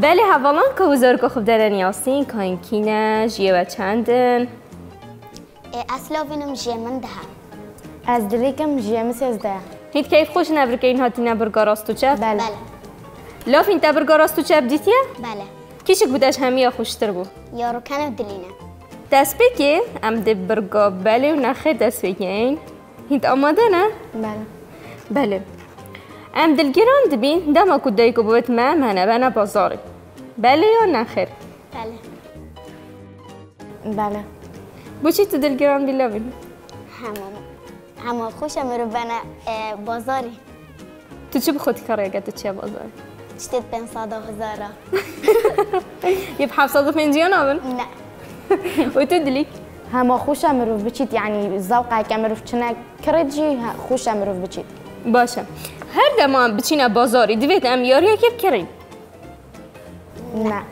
بله هوالان که وزار که خوب دارن یاسین کانکینه جیه و چندن اصلا وینم جیه من ده از دلیکم جیه مسیزده هیت کیف خوش نبر که این هاتی نبر گاراستو چپ بله لاف این تبر گاراستو چپ دیتیه بله کیشک بودش همیا خوشتر بو یارو کنه دلینه دست بگی ام ده برگا بله و نخیر دست بگین هیت آماده نه؟ بله بله ام دلگیران دبین دما کدایی که بود منه بنا بازاری بله یا نخیر؟ بله بله بوچی تو دلگیران بی لابین؟ همه خوشم رو بنا بازاری تو چی بخوتی کاره اگه تو چیه بازاری؟ چتت 500,000 یه 750 نابن؟ نه و تو دلی؟ همه خوشم رو بچید یعنی ذوقه که مروف چنه کردجی خوشم رو بچید باشه هر دما هم بچینه بازاری دوید ام یاری که بکرین نه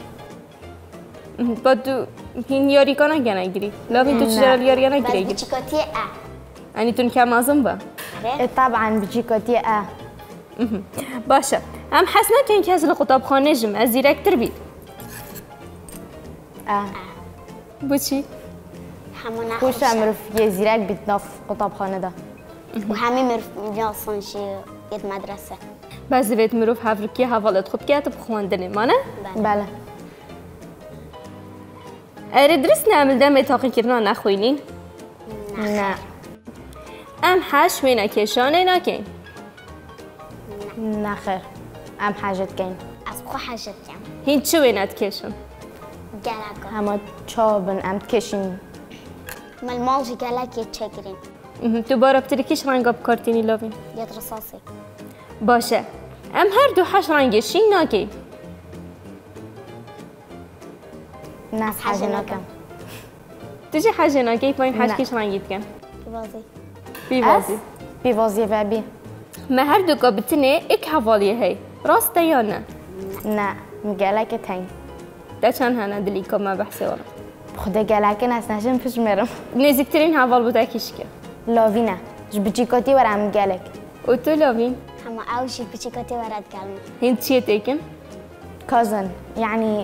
با تو این یاری کنه گه نگیری لابین تو چجرال یاری نگیری بس بچیکاتی یعنی تون کم ازم با طبعا بچیکاتی باشه هم حس نکن که از لقطاب خانه جم از زیرکتر بید بچی؟ همه خوشم نخوشم رو یه زیرک بید ناف قطاب خانه ده و همه مرف میجاسن شی یه مدرسه بس دوید مروف هفرکی حوالت خوب که تو بخواندنی مانه؟ بله اره درست نعمل دم اتاقی کرنا نخوینین؟ نه ام حش وینا کشانه نکن نه خیر ام حاجت کن از خو حاجت کم هیچ چو وینات کشن گلکا همه چابن ام کشیم مال مالجی گلکی چکرین تو بارا بتری کش رنگا بکارتینی لابین یاد رصاصی باشه ام هر دو حش رنگشین ناکی نه حاجه نکم تو چه حاجه ناکی پایین حش نه. کش رنگیت کن بازی بی بازی بیوازی و بی ما هر دو کا بتنه ایک حوالیه هی راسته یا نه نه گلک تنگ ده چند هنه دلی که ما بحثی وارم خدا گلک نست نشم پیش میرم نزدیکترین حوال بوده کش که لاوی نه بچیکاتی ورم گلک و تو لابین همه اوشی بچیکاتی ورد کلمه هند چیه تیکن؟ کازن يعني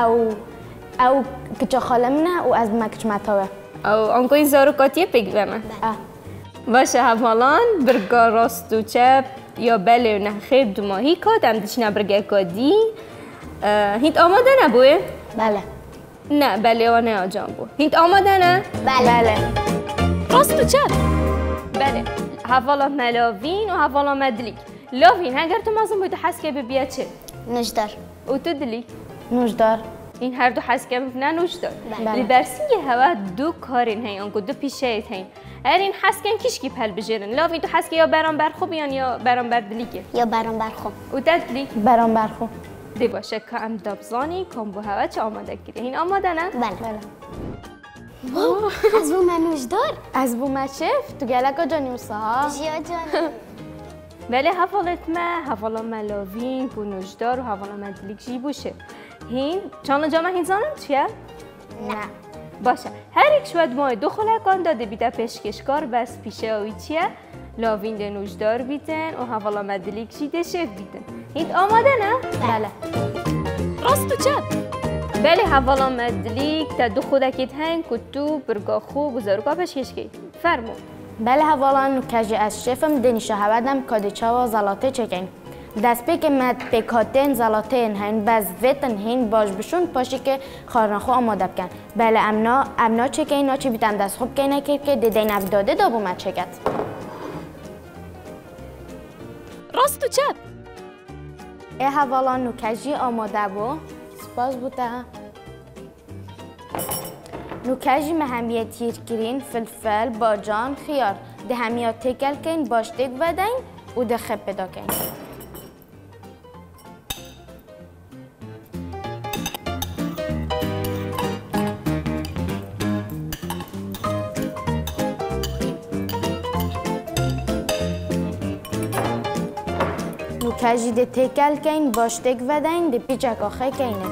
او كتش خالمنا واز ما كتش ماتوا او آنکو این زاروکاتیه پگوانه باشه حوالان برگا راست و چپ یا بله و نه خیر دو ماهی کاد هم دچنا برگا کادی هیت آماده نبوه؟ بله نه بله و نه آجام بو هیت آماده نه؟ بله راست و چپ بله حوالا ملاوین و حوالا مدلیک لاوین اگر تو مازم بوده حس که ببیا چه؟ نجدر و تو دلیک نوجدار این هر دو حس که نه نوش دار بله. البرسی هوا دو کارین هی آنکو دو پیشه هین این حس کن کیشکی پل بجرن لاوین تو حس که یا برام بر خوب یا برام بر دلیکه یا برام برخو و دلیک برام برخو دی باشه که ام دابزانی کام بو هوا چه آماده کردی این آماده نه؟ بله از اون من نجدر از بو ما شف تو گلکا جانی وصاها جیا جان بله حوالت ما حوالا ملاوین بو نجدار و حوالا مدلیک جی بوشه هین چانا جانا هین زانم چیه؟ نه باشه هر یک شود ماه دو خلقان داده بیده پیشکشکار بس پیشه آوی چیه؟ لاوین ده نجدار بیتن و حوالا مدلیک جی ده شف بیتن هین آماده نه؟ بله راست و چپ بله حوالا مدلیک تا دو خودکیت هنگ که تو برگا خوب و زاروکا پیشکش کی فرمو بله حوالا کجی از شفم دنیشه هودم کادیچا و زلاته چکن دست پی که مد پیکاتین زلاتین هین باز ویتن هین باش بشون پاشی که خارنخو آماده بکن بله امنا چکن اینا چی بیتن دست خوب که نکرد که دیدین ابداده دابو مد چکت راست و چپ ای حوالا نوکجی آماده بو سپاس بوده نوکجی مهمیه تیر کرین فلفل باجان خیار ده همیا تکل کن باش تک ودین و ده خب پیدا کن نوکجی ده تکل کن باش تک ودین ده پیچک آخه کنه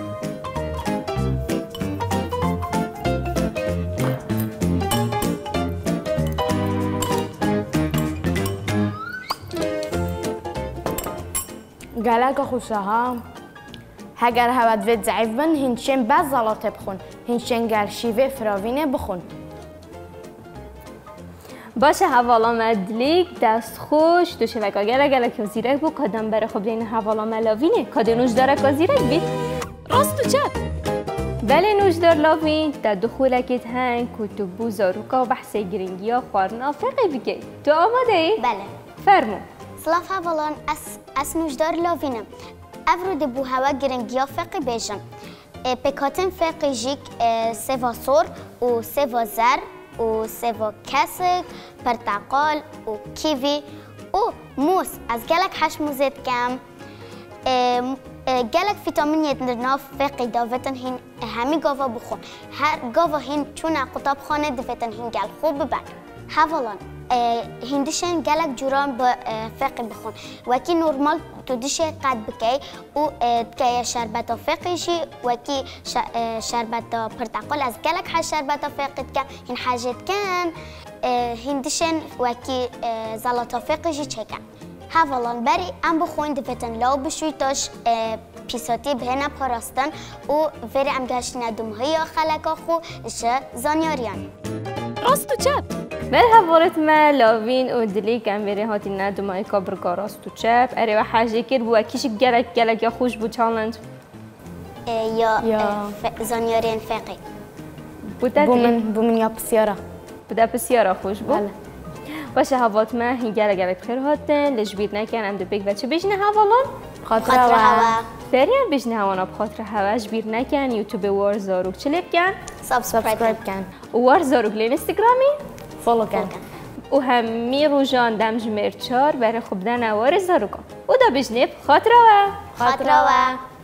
گلک خوشه ها هگر هود وید ضعیف بن هنچین بس زلاته بخون هنچین گر شیوه فراوینه بخون باشه حوالا مدلیک دست خوش دو شوکا گله که زیرک بو کدام بره خب دین حوالا ملاوینه کدی نوش داره که زیرک بید راست و چپ بله نوش دار لاوین در دخولکت هنگ کتب زاروکا و بحث گرینگی ها خوارنا فقه بگی تو آماده ای؟ بله فرمو سلاف حوالان اس نوش دار لاوینم افرود بو هوا گرینگی ها فقه بیشم پکاتن فقه جیک سوا سور و سوا زر و سوا کسک پرتقال و کیوی و موس از گلک هش موزید کم گلک فیتامینیت ناف فقی داوتن هین همی گاوا بخون هر گاوا هین چون قطاب خانه دوتن هین گل خوب ببن حوالان هندشن گلک جوران با فقی بخون وکی نورمال تو دیشه قد بکی و که شربت فقی شی وکی شربت پرتقال از گلک ها شربت فقی کن هین حاجت کن هندشن وکی زلات فقی شی چکن حوالان بری ام بخوین دوتن لاو بشوی تاش پیساتی بهنه پاراستن و وری ام گشتن دومهی خلقا خو اشه زانیاریان راست و چپ بل حوالت ما لاوین و دلی کم بری هاتی ندومهی که برگا راست و چپ اره و حاجه کر بو کیش گلک یا خوش بو چالند یا زانیاریان فقی بومن یا پسیارا بوده پسیارا خوش بو باشه حوالت ما هی گلک بخیر هاتن لجبیر نکن ام دو بگ بچه بجنه حوالان خاطر هوا فریم بجنه هوانا بخاطر هوا جبیر نکن یوتیوب وار زاروک چه لیب کن؟ سابسکرایب کن وار زاروک لین اینستاگرامی؟ فولو کن و همی روزان دمج مرچار برای خوب دن وار زاروکا و دا بجنه بخاطر هوا